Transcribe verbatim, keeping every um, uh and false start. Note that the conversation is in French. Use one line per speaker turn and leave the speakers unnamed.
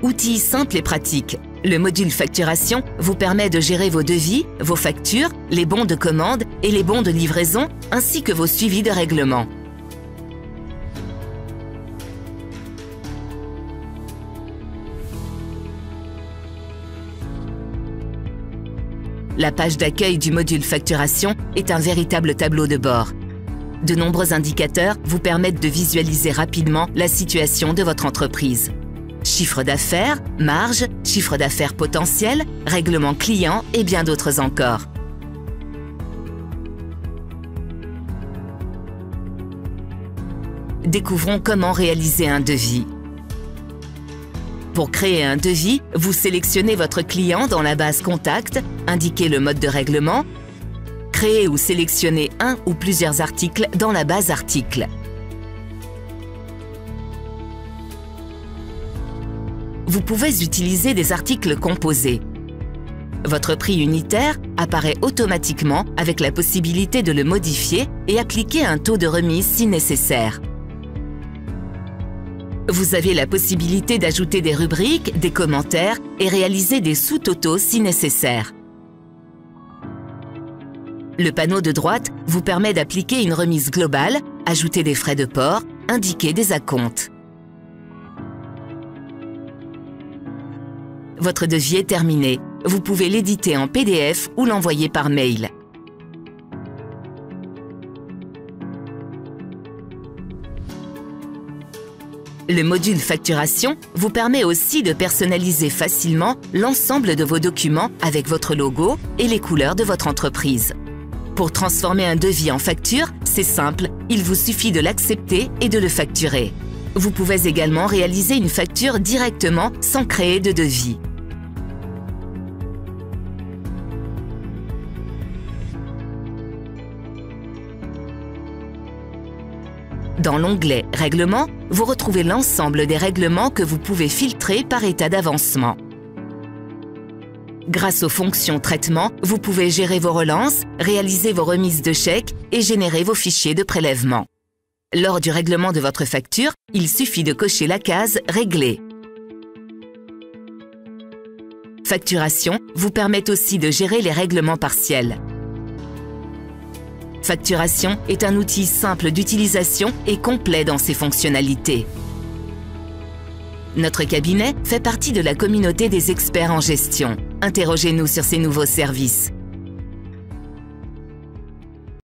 Outil simple et pratique, le module facturation vous permet de gérer vos devis, vos factures, les bons de commande et les bons de livraison, ainsi que vos suivis de règlement. La page d'accueil du module facturation est un véritable tableau de bord. De nombreux indicateurs vous permettent de visualiser rapidement la situation de votre entreprise. Chiffre d'affaires, marge, chiffre d'affaires potentiel, règlement client et bien d'autres encore. Découvrons comment réaliser un devis. Pour créer un devis, vous sélectionnez votre client dans la base Contact, indiquez le mode de règlement, créez ou sélectionnez un ou plusieurs articles dans la base Articles. Vous pouvez utiliser des articles composés. Votre prix unitaire apparaît automatiquement avec la possibilité de le modifier et appliquer un taux de remise si nécessaire. Vous avez la possibilité d'ajouter des rubriques, des commentaires et réaliser des sous-totaux si nécessaire. Le panneau de droite vous permet d'appliquer une remise globale, ajouter des frais de port, indiquer des acomptes. Votre devis est terminé. Vous pouvez l'éditer en P D F ou l'envoyer par mail. Le module facturation vous permet aussi de personnaliser facilement l'ensemble de vos documents avec votre logo et les couleurs de votre entreprise. Pour transformer un devis en facture, c'est simple, il vous suffit de l'accepter et de le facturer. Vous pouvez également réaliser une facture directement sans créer de devis. Dans l'onglet « Règlements », vous retrouvez l'ensemble des règlements que vous pouvez filtrer par état d'avancement. Grâce aux fonctions « Traitement », vous pouvez gérer vos relances, réaliser vos remises de chèques et générer vos fichiers de prélèvement. Lors du règlement de votre facture, il suffit de cocher la case « Régler ». Facturation vous permet aussi de gérer les règlements partiels. Facturation est un outil simple d'utilisation et complet dans ses fonctionnalités. Notre cabinet fait partie de la communauté des experts en gestion. Interrogez-nous sur ces nouveaux services.